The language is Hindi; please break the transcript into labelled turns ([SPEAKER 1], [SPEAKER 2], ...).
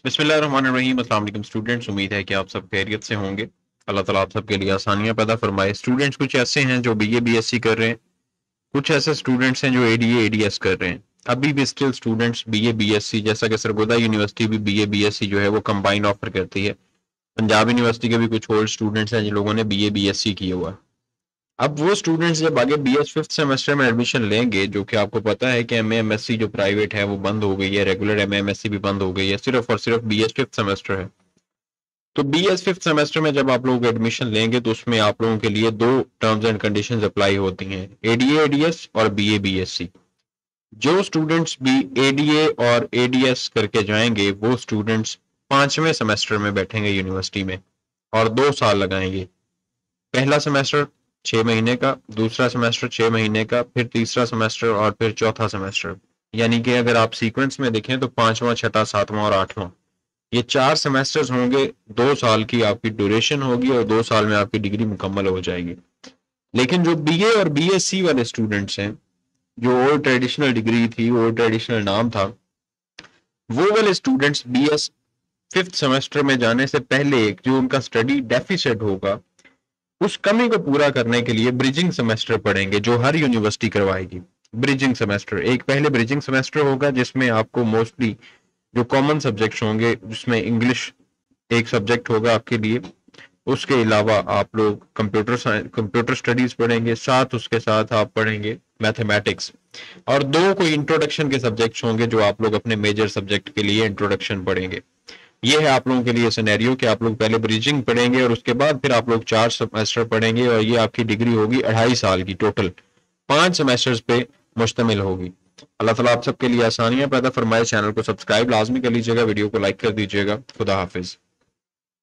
[SPEAKER 1] बिस्मिल्लाहिर्रहमानिर्रहीम। अस्सलाम वालेकुम स्टूडेंट्स, उम्मीद है कि आप सब खैरियत से होंगे। अल्लाह ताला आप सबके लिए आसानियां पैदा फरमाए। स्टूडेंट्स कुछ ऐसे हैं जो बीए बीएससी कर रहे हैं, कुछ ऐसे स्टूडेंट्स हैं जो एडीए एडीएस कर रहे हैं। अभी भी स्टिल स्टूडेंट्स बीए बीएससी, जैसा कि सरगोदा यूनिवर्सिटी भी बीए बीएससी जो है वो कंबाइंड ऑफर करती है। पंजाब यूनिवर्सिटी के भी कुछ ओल्ड स्टूडेंट्स हैं जिन लोगों ने बीए बीएससी किया हुआ है। अब वो स्टूडेंट्स जब आगे बीएस फिफ्थ सेमेस्टर में एडमिशन लेंगे, जो कि आपको पता है कि एमए एमएससी जो प्राइवेट है वो बंद हो गई है, रेगुलर एमए एमएससी भी बंद हो गई है, सिर्फ और सिर्फ बीएस फिफ्थ सेमेस्टर है। तो बीएस फिफ्थ सेमेस्टर में जब आप लोग एडमिशन लेंगे तो उसमें आप लोगों के लिए दो टर्म्स एंड कंडीशंस अप्लाई होती हैं, एडीए एडीएस और बीए बीएससी। जो स्टूडेंट्स भी एडीए और एडीएस करके जाएंगे वो स्टूडेंट्स पांचवें सेमेस्टर में बैठेंगे यूनिवर्सिटी में और 2 साल लगाएंगे। पहला सेमेस्टर 6 महीने का, दूसरा सेमेस्टर 6 महीने का, फिर तीसरा सेमेस्टर और फिर चौथा सेमेस्टर। यानी कि अगर आप सीक्वेंस में देखें तो पांचवा, छठा, सातवां और आठवां, ये 4 सेमेस्टर्स होंगे। 2 साल की आपकी ड्यूरेशन होगी और 2 साल में आपकी डिग्री मुकम्मल हो जाएगी। लेकिन जो बीए और बीएससी वाले स्टूडेंट्स हैं, जो ओल्ड ट्रेडिशनल डिग्री थी, ओल्ड ट्रेडिशनल नाम था, वो वाले स्टूडेंट्स बीएस फिफ्थ सेमेस्टर में जाने से पहले जो उनका स्टडी डेफिसिट होगा, उस कमी को पूरा करने के लिए ब्रिजिंग सेमेस्टर पढ़ेंगे, जो हर यूनिवर्सिटी करवाएगी। ब्रिजिंग सेमेस्टर, एक पहले ब्रिजिंग सेमेस्टर होगा जिसमें आपको मोस्टली जो कॉमन सब्जेक्ट्स होंगे, जिसमें इंग्लिश एक सब्जेक्ट होगा आपके लिए। उसके अलावा आप लोग कंप्यूटर स्टडीज पढ़ेंगे, साथ उसके साथ आप पढ़ेंगे मैथमेटिक्स, और दो कोई इंट्रोडक्शन के सब्जेक्ट्स होंगे जो आप लोग अपने मेजर सब्जेक्ट के लिए इंट्रोडक्शन पढ़ेंगे। ये है आप लोगों के लिए सिनेरियो कि आप लोग पहले ब्रिजिंग पढ़ेंगे और उसके बाद फिर आप लोग 4 सेमेस्टर पढ़ेंगे और ये आपकी डिग्री होगी 2.5 साल की, टोटल 5 सेमेस्टर्स पे मुश्तमिल होगी। अल्लाह ताला आप सबके लिए आसानियां पैदा फरमाए। चैनल को सब्सक्राइब लाजमी कर लीजिएगा, वीडियो को लाइक कर दीजिएगा। खुदा हाफिज।